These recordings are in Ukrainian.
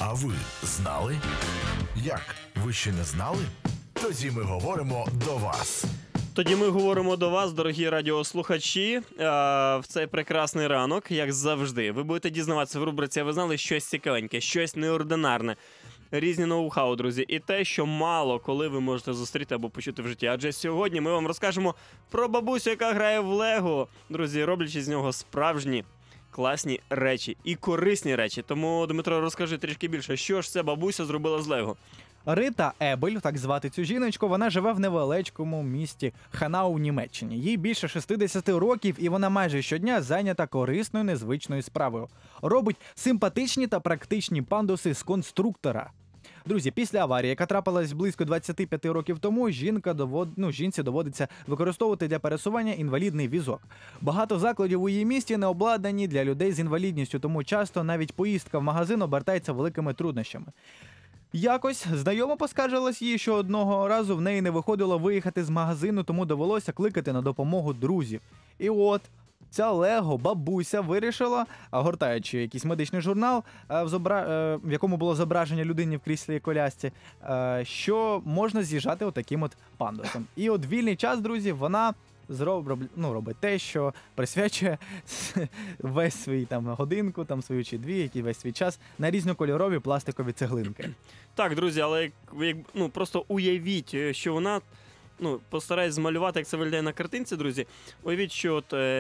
А ви знали? Як? Ви ще не знали? Тоді ми говоримо до вас. Тоді ми говоримо до вас, дорогі радіослухачі, в цей прекрасний ранок, як завжди. Ви будете дізнаватися в рубриці, а ви знали, щось цікавеньке, щось неординарне. Різні ноу-хау, друзі, і те, що мало коли ви можете зустріти або почути в житті. Адже сьогодні ми вам розкажемо про бабусю, яка грає в Лего, друзі, роблячи з нього справжні класні речі і корисні речі. Тому, Дмитро, розкажи трішки більше, що ж ця бабуся зробила з Лего? Рита Ебель, так звати цю жіночку, вона живе в невеличкому місті Ханау у Німеччині. Їй більше 60 років, і вона майже щодня зайнята корисною незвичною справою. Робить симпатичні та практичні пандуси з конструктора. Друзі, після аварії, яка трапилась близько 25 років тому, жінці доводиться використовувати для пересування інвалідний візок. Багато закладів у її місті не обладнані для людей з інвалідністю, тому часто навіть поїздка в магазин обертається великими труднощами. Якось знайома поскаржилась їй, що одного разу в неї не виходило виїхати з магазину, тому довелося кликати на допомогу друзів. І от ця Лего-бабуся вирішила, гортаючи якийсь медичний журнал, в якому було зображення людини в кріслі колясці, що можна з'їжджати отаким от пандусом. І от вільний час, друзі, вона робить те, що присвячує весь свій годинку, свою чи дві, який весь свій час на різнокольорові пластикові цеглинки. Так, друзі, але просто уявіть, що вона постараюсь змалювати, як це виглядає на картинці, друзі. Уявіть, що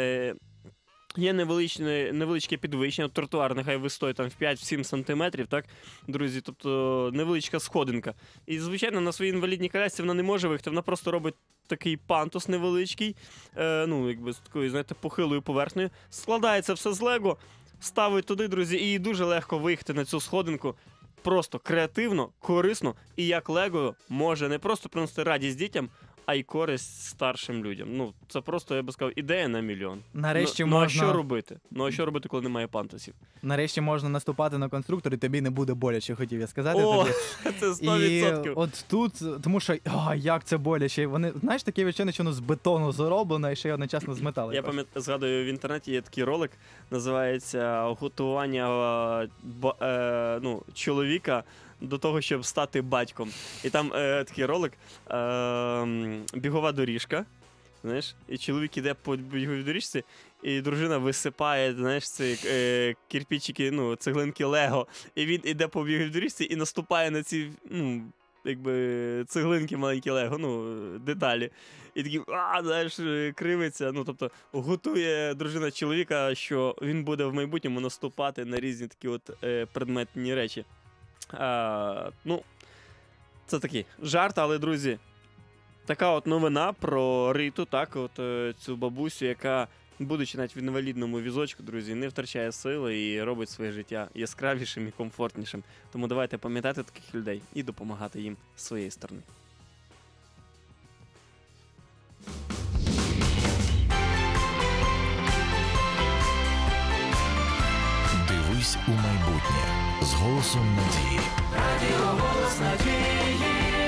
є невеличке підвищення, тротуар, нехай висотою в 5-7 сантиметрів, так, друзі, тобто невеличка сходинка. І, звичайно, на своїй інвалідній колясці вона не може виїхати, вона просто робить такий пандус невеличкий, з такою, знаєте, похилою поверхнею, складається все з Лего, ставить туди, друзі, і дуже легко виїхати на цю сходинку. Просто креативно, корисно, і як Лего може не просто приносити радість дітям, а й користь старшим людям. Це просто, я би сказав, ідея на мільйон. Нарешті а що робити? А що робити, коли немає пандусів? Нарешті можна наступати на конструктор, і тобі не буде боляче, хотів я сказати. О, це 100%. І от тут, тому що, як це боляче. Вони, знаєш, таке відчуття, що воно з бетону зроблено, і ще й одночасно з металу. Я згадую, в інтернеті є такий ролик, називається «Готування чоловіка до того, щоб стати батьком». І там такий ролик, бігова доріжка, знаєш, і чоловік іде по біговій доріжці, і дружина висипає, знаєш, ці кирпичики, цеглинки Лего, і він іде по біговій доріжці і наступає на ці, цеглинки маленькі Лего, деталі. І такий, знаєш, кривиться, тобто готує дружина чоловіка, що він буде в майбутньому наступати на різні такі предметні речі. Це такий жарт, але, друзі, така новина про Риту, цю бабусю, яка, будучи навіть в інвалідному візочку, друзі, не втрачає сили і робить своє життя яскравішим і комфортнішим. Тому давайте пам'ятати таких людей і допомагати їм з своєї сторони. Дивись у майбутнє з голосом надії. Радіо «Голос надії».